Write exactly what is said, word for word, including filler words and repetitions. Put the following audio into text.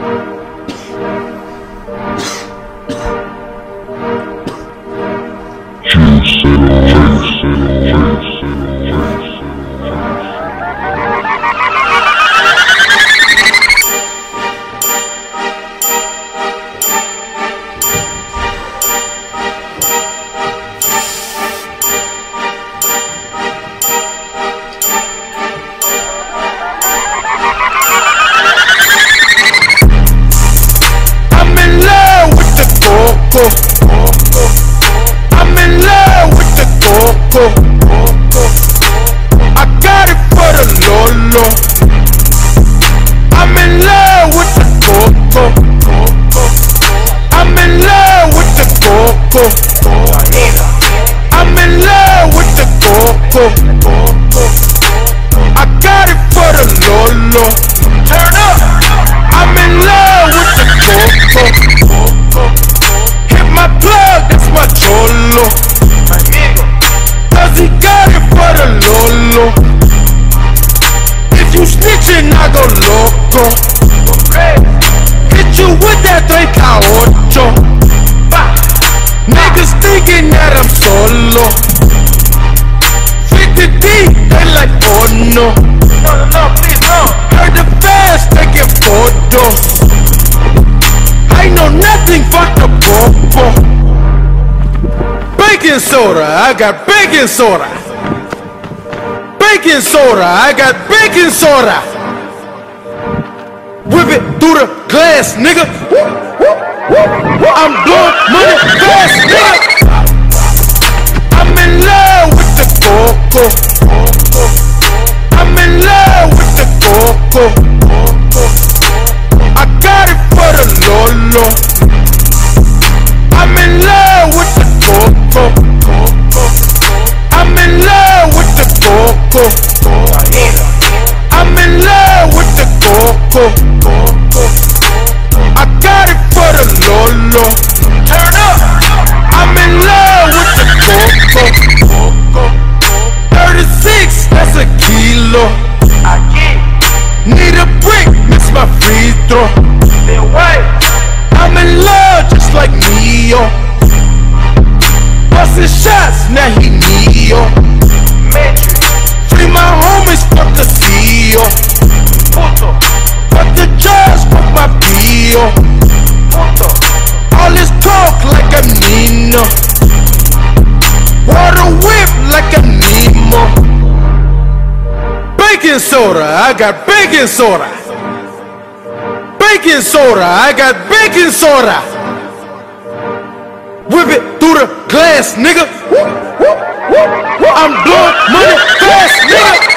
I'm in love with the coco. I got it for the Lolo. I'm in love with the coco. I'm in love with the coco. I'm in love with the coco. I got it for the Lolo. Turn up. I'm in love with the coco. Hit my plug, that's my cholo. Cause he got it for the Lolo. If you snitchin', I go loco. Hit you with that three ocho. Niggas thinking that I'm solo. fifty deep, they like, oh no. No, no, no, please no. Heard the fans taking photos. I know nothing but the popo. Baking soda, I got baking soda. Baking soda, I got baking soda. Whip it through the glass, nigga. I'm blowing money fast, nigga. I'm in love with the coco. I'm in love with the coco. I got it for the Lolo. I'm in love with the coco. I'm in love with the coco. I'm in love with the coco. I got it for the Lolo. Turn up. I'm in love with the coco. thirty-six, that's a kilo. Need a brick, miss my free throw. I'm in love just like Neo. Bustin' shots, now he Neo. Free my homies, fuck the C E O. Fuck the judge, fuck my P O. All this talk like a Nino. Water whip like a Nemo. Baking soda, I got baking soda. Baking soda, I got baking soda. Whip it through the glass, nigga. I'm blowing money fast, nigga.